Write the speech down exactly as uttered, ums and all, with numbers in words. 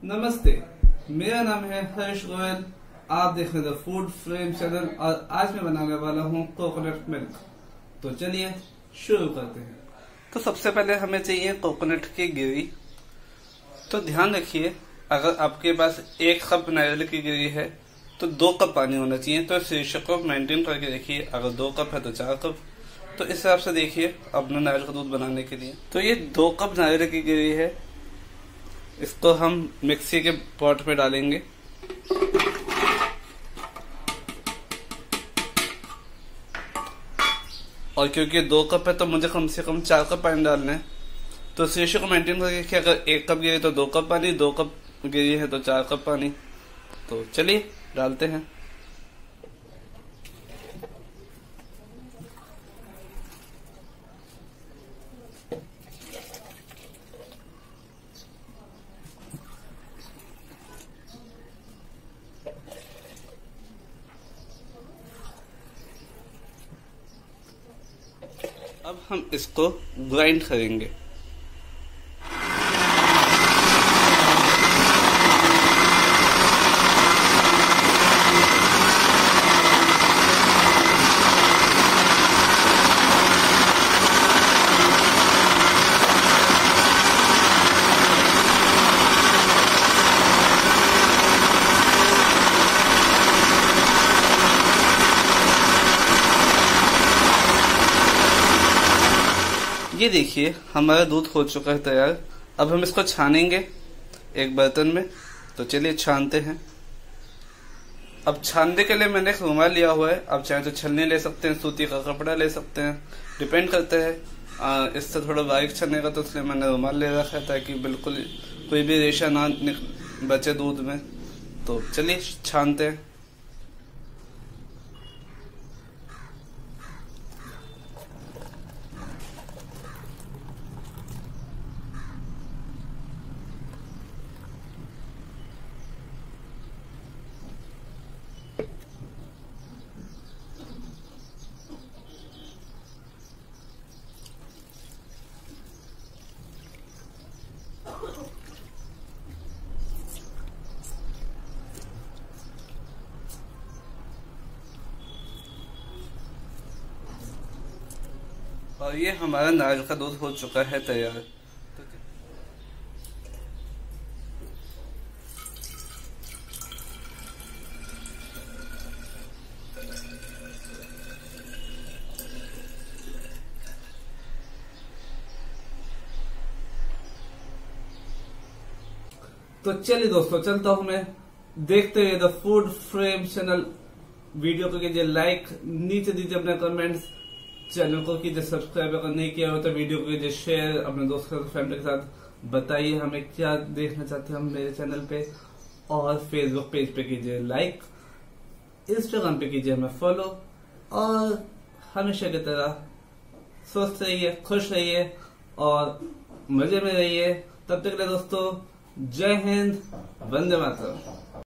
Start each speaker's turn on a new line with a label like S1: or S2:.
S1: नमस्ते, मेरा नाम है हर्ष गोयल। आप देख रहे हैं फूड फ्रेम चैनल और आज मैं बनाने वाला हूँ कोकोनट मिल्क। तो चलिए शुरू करते हैं। तो सबसे पहले हमें चाहिए कोकोनट की गिरी। तो ध्यान रखिए, अगर आपके पास एक कप नारियल की गिरी है तो दो कप पानी होना चाहिए। तो इस रेशियो को मेंटेन करके देखिए, अगर दो कप है तो चार कप। तो इस हिसाब से देखिए अपना नारियल का दूध बनाने के लिए। तो ये दो कप नारियल की गिरी है, इसको हम मिक्सी के पॉट पे डालेंगे। और क्योंकि दो कप है तो मुझे कम से कम चार कप पानी डालना है। तो इस रेशियो को मेंटेन करके कि अगर एक कप गिरी तो दो कप पानी, दो कप गिरी है तो चार कप पानी। तो चलिए डालते हैं। अब हम इसको ग्राइंड करेंगे। ये देखिए हमारा दूध हो चुका है तैयार। अब हम इसको छानेंगे एक बर्तन में। तो चलिए छानते हैं। अब छानने के लिए मैंने एक रुमाल लिया हुआ है। आप चाहे तो छलनी ले सकते हैं, सूती का कपड़ा ले सकते हैं, डिपेंड करते हैं। इससे थोड़ा बारीक छनेगा तो इसलिए मैंने रुमाल ले रखा है ताकि बिल्कुल कोई भी रेशा ना बचे दूध में। तो चलिए छानते हैं। और ये हमारा नारियल का दूध हो चुका है तैयार। तो चलिए दोस्तों, चलता हूं मैं। देखते हुए the food frame channel video को कीजिए लाइक, नीचे दीजिए अपने कमेंट्स, चैनल को कीजिए सब्सक्राइब। अगर नहीं किया हो तो वीडियो को कीजिए शेयर अपने दोस्तों फैमिली के साथ। बताइए हमें क्या देखना चाहते हैं हम मेरे चैनल पे। और फेसबुक पेज पे कीजिए लाइक, इंस्टाग्राम पे कीजिए हमें फॉलो। और हमेशा की तरह स्वस्थ रहिए, खुश रहिए और मजे में रहिए। तब तक के लिए दोस्तों, जय हिंद, वंदे मातरम।